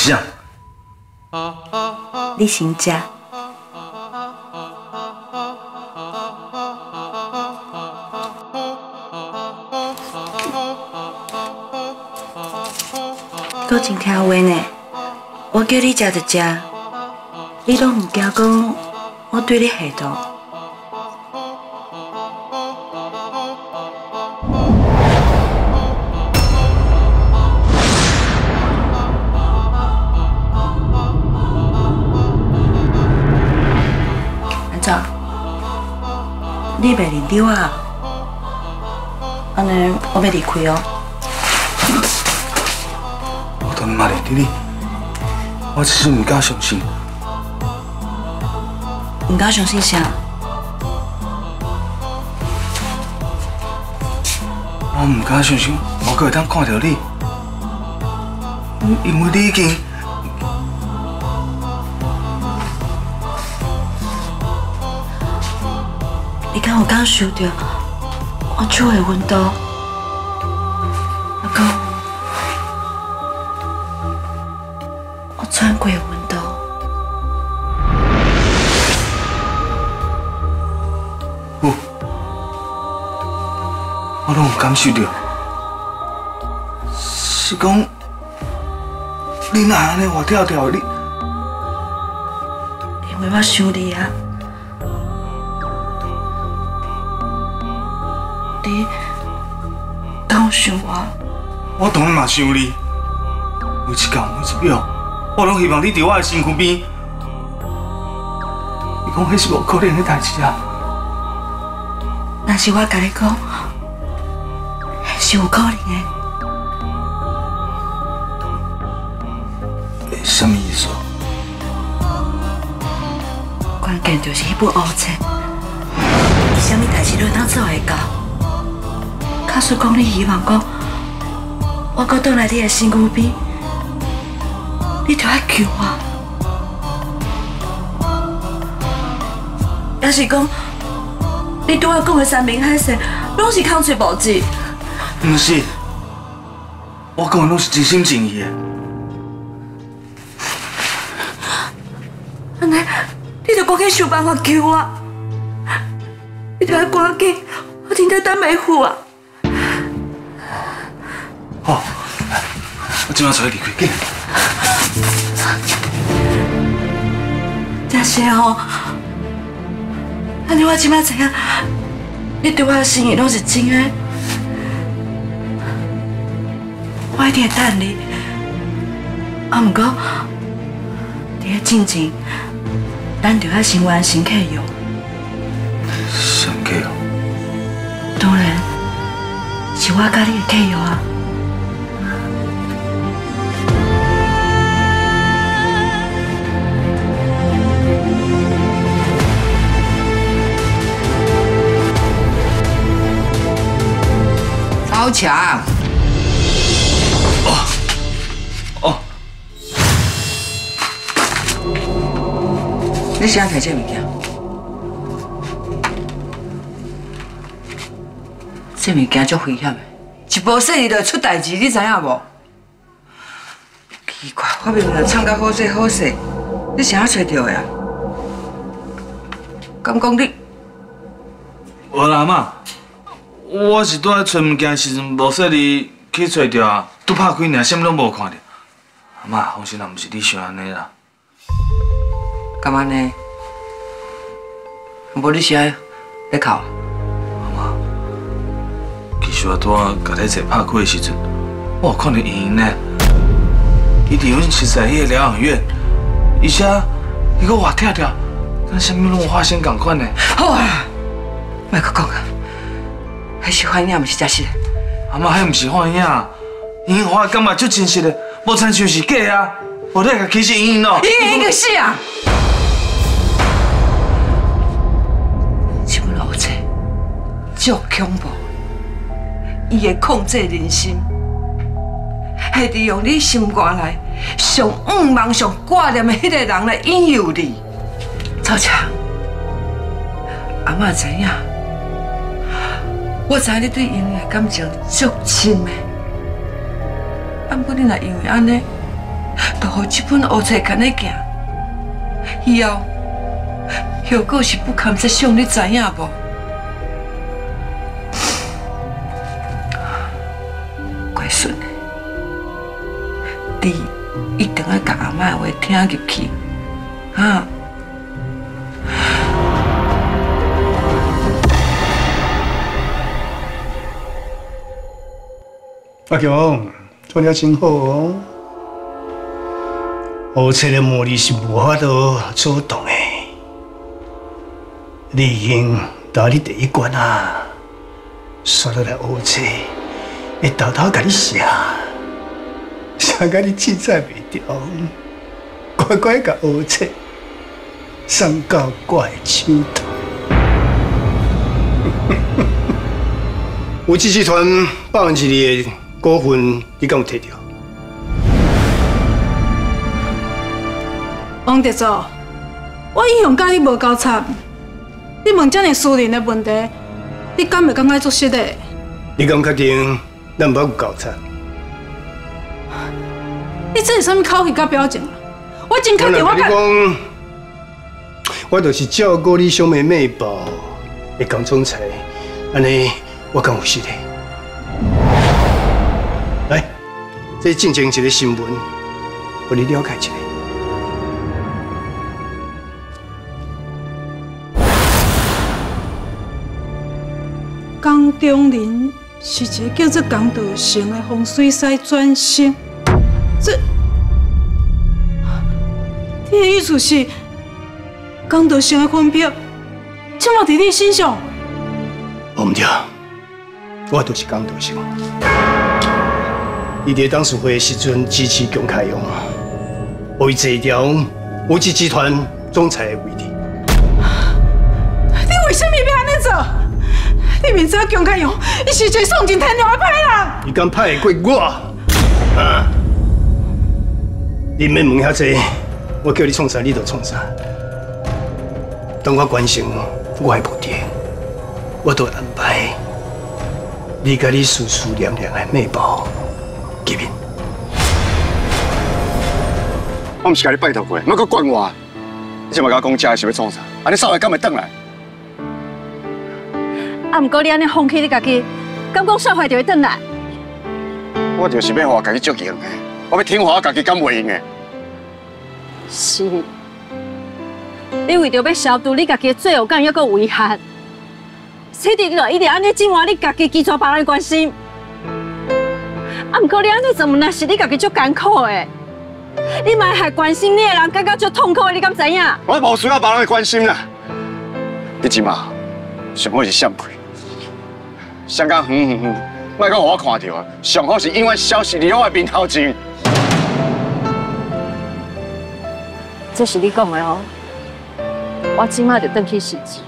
啥？ 你先食。搁真听话呢，我叫你食就食，你拢唔惊讲我对你下毒。安怎？你袂认得我啊？安尼我要离开哦。 我当然嘛认得你，我只是唔敢相信。 唔敢相信啥？ 我唔敢相信，我阁会当看到你，因为你已经…… 你敢有感受到我手的温度？还有我穿过的温度？ 有，我拢有感受到。是讲，你哪安尼活跳跳的？ 因为我想你啊。你敢有想我？ 我当然嘛想你，每一天每一秒，我拢希望你伫我的身躯边。你讲迄是无可能的代志啊！ 若是我甲你讲，是有可能的。 什么意思？ 关键就是迄本乌册，什么代志都当做会到。假使讲你希望讲，我搁倒来你的身躯边，你就要救我。也是讲，你对我讲的山明海誓，拢是空嘴无舌。 不是，我讲的拢是真心真意的。 安尼，你着赶紧想办法救我，你着要赶紧，我真正等袂赴啊！ 好，我即马就要离开，紧。 真是哦，安尼我即马知影，你对我的心意拢是真的，我一定会等你。啊，不过，伫咧进前，咱着要先完成契约。 什么契约？ 当然，是我甲你的契约啊。 超强！ 哦， 你啥摕这物件？这物件足危险的，一无小意就会出代志，你知影无？奇怪，我明明就创甲好势好势，你啥找到的啊？敢讲你？ 无啦嘛。我是拄仔找物件时阵无说你去找着啊，拄拍开尔，啥物拢无看到。阿妈，放心啦，毋是你想安尼啦。 干嘛呢？无你是爱咧哭啊？ 阿妈，其实我拄仔甲你坐拍开的时阵，我有看到莹莹呢。伊伫阮熟悉迄个疗养院，而且伊搁活跳跳，跟啥物拢有发生共款呢。 好啊，莫搁讲啊！迄是幻影，毋是真实的。 阿妈，迄毋是幻影，莹莹我感觉足真实的，无亲像是假啊！无你甲欺负莹莹咯。 莹莹个死啊！这本乌册足恐怖，伊会控制人心，会利用你心肝内上仰望、上挂念的迄个人来引诱你。赵强，阿嬷知影。我知你对莹莹的感情足深的，按不你若因为安尼， 就让这本乌册干咧行。以后，后果是不堪设想，你知影无？乖孙，你一定要把阿嬷的话听入去，啊！ 阿强，做了真好哦。乌册的魔力是无法度阻挡的，你已经打你第一关啊！刷落来乌册，会偷偷甲你写，写甲你记载袂掉，乖乖甲乌册送到我的手头。有志集团100%的股份，你敢有摕到？ 王德祖，我以向甲你无交叉，你问这么私人的问题，你敢袂感觉作实的？ 你敢确定咱无有交叉？ 你这是啥物口气甲表情啊？我真确定我甲。 讲，我就是照顾你小妹妹报的江总裁，安尼我敢有失礼？来，这进前一个新闻，互你了解一下。 江中林是一个叫做江道成的风水师转生，你的意思是江道成的分票，怎么伫你身上？ 我唔对，我就是江道成。伊伫董事会的时阵支持姜凯勇，为坐条有志集团总裁的位置。 你为什么要安尼做？你明知姜凯勇，伊是一个丧尽天良的歹人。 你敢歹得过我？啊！你免问遐济，我叫你创啥你就创啥。当我完成我的目的，我就安排你甲你思思念念的妹宝见面。 我毋是甲你拜托过，莫阁管我。你即马甲我讲这是要创啥？安尼扫来敢会转来？ 啊，毋过你安尼放弃你家己，敢讲煞坏就会转来？ 我就是要互我家己足用的，我要听话我家己敢袂用的。 是，你为着要消除你家己的罪恶感，还阁遗憾，所以你就一直安尼整换你家己拒绝别人的关心。啊，毋过你安尼做，若是你家己足艰苦的，你嘛害关心你的人感觉足痛苦的，你敢知影？ 我无需要别人的关心啦。你即马上好是闪开，闪到远，莫阁互我看到啊！上好是永远消失伫我的面头前。 这是你讲的哦，我即马就转去实际。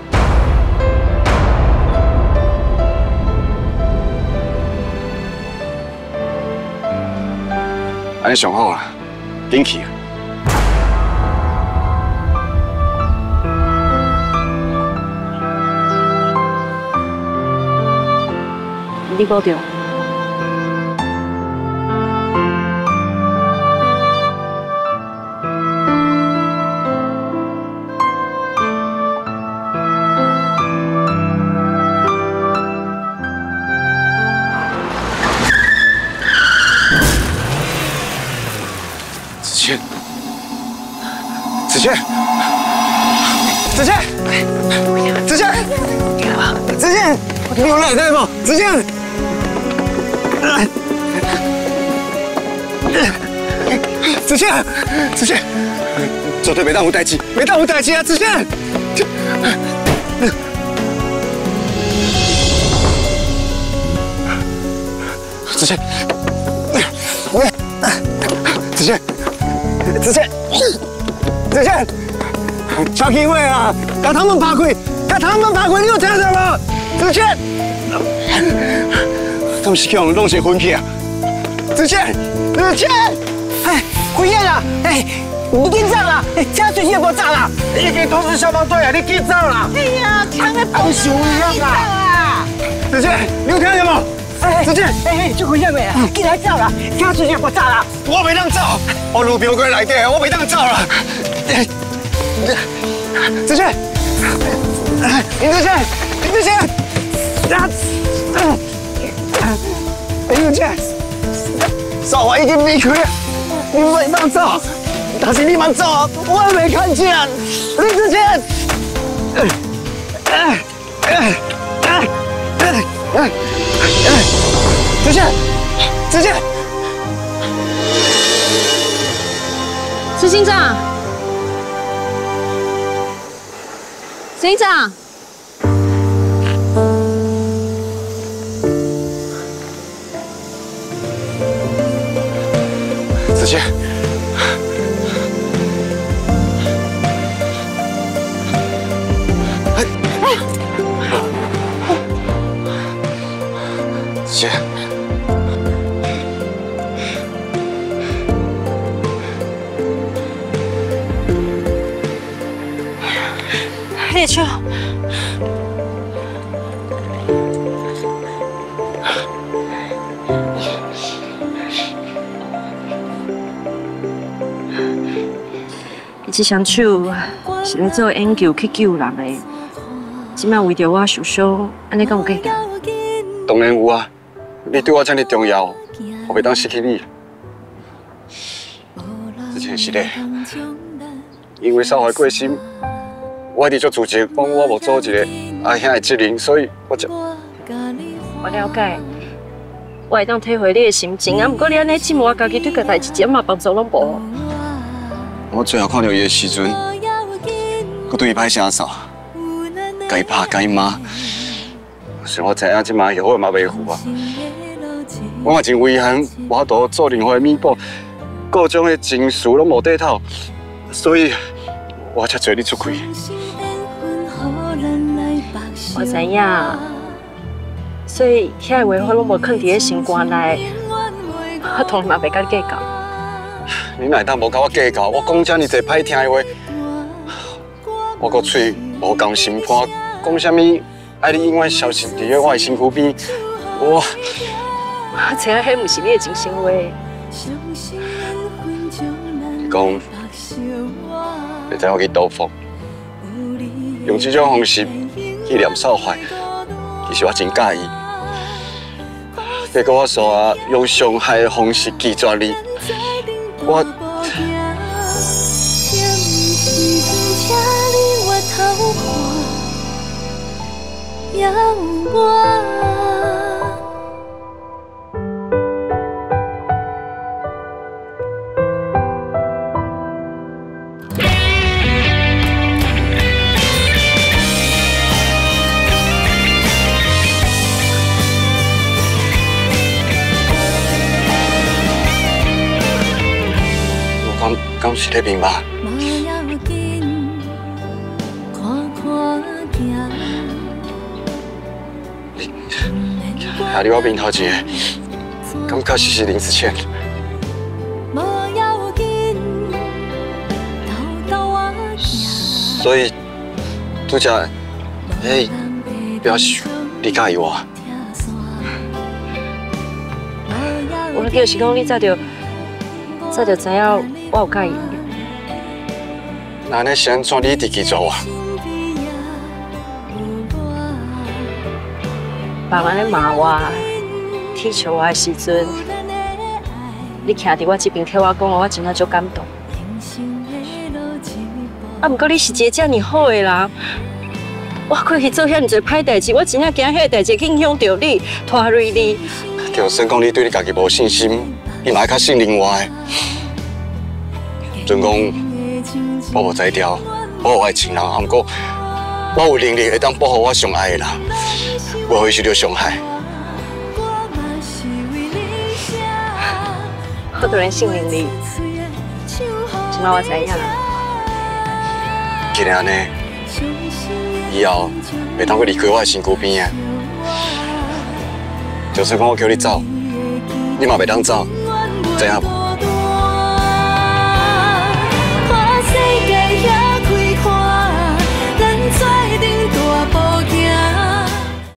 安尼上好啦，紧去啊！ 你保重。 子谦，子谦，子谦，子谦，你有来对不？子谦，子谦，子谦，绝对袂当有代志，袂当有代志啊！子谦，子谦，子谦，子谦。子谦，小机会啊！把他们扒开，把他们扒开，你有听到吗？子谦，他们是叫我弄些分去啊！子谦，子谦， 哎，辉燕啊，哎，你紧走啦！哎，车水也无走啦！已经通知消防队啊，你紧走啦！哎呀，抢个东西一样啊！ 子谦，你有听到吗？ 子健，这危险未啊？进来走啦！听出去爆炸啦！ 我袂当走，我路标过内底，我袂当走啦。子健，林子健，林子健，林子健，少华已经离开，你袂当走，但是你慢走，我也没看见林子健。子健，子健， 执行长，执行长， 子健，子健。 你的手，伊这双手是咧做研究去救人的，即摆为着我受伤，安尼敢有计较？ 当然有啊，你对我这么重要，我袂当失去你。之前是咧，因为少华过身，我一直足自责，讲我无做一个阿兄的责任，所以我才。 我了解，我会当体会你的心情，啊，不过你安尼这么我家己对个代志一点帮助拢无。 我最后看到伊的时阵，我对伊歹声扫，该拍该骂，是我知影即马后悔嘛袂赴啊。我嘛真遗憾，无法度做任何弥补，各种的情绪拢无底头，所以我才找你出气。 我知影，所以遐个话我拢无藏伫咧心肝内，我从来嘛袂甲你计较。 你哪会当无甲我计较？我讲遮尔侪歹听的话，我个嘴无共心肝，讲啥物爱你永远消失伫咧我的身躯边，我知影迄毋是你的真心话。 你讲，会知我去斗服，用这种方式去念少怀，其实我真介意。结果我煞用伤害的方式拒绝你，我。敢是咧明白？你我面头一个，感觉是林子谦。所以，拄则，表示你介意我。 我就是讲你早就知影我有介意。 那安尼是安怎？你一直记住我？ 别人咧骂我、踢笑我的时阵，你徛伫我这边替我讲，我真正足感动。啊，不过你是一个这么好的人，我过去做遐尼侪歹代志，我真正惊遐个代志影响到你，拖累你。 就算讲你对你家己无信心，你嘛要较信任我的。准讲，我无才调，保护我的亲人，不过我有能力会当保护我上爱的人。不会受到伤害。 我当然信任你，起码我知影。 既然安尼，以后袂当阁离开我的身躯边啊！就算讲我叫你走，你嘛袂当走，知影无？